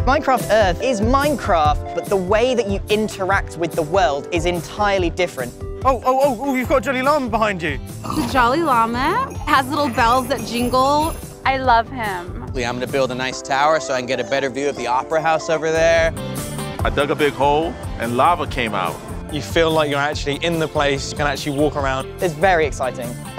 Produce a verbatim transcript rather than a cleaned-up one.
Minecraft Earth is Minecraft, but the way that you interact with the world is entirely different. Oh, oh, oh, oh, you've got Jolly Llama behind you. The Jolly Llama has little bells that jingle. I love him. I'm going to build a nice tower so I can get a better view of the Opera House over there. I dug a big hole and lava came out. You feel like you're actually in the place, you can actually walk around. It's very exciting.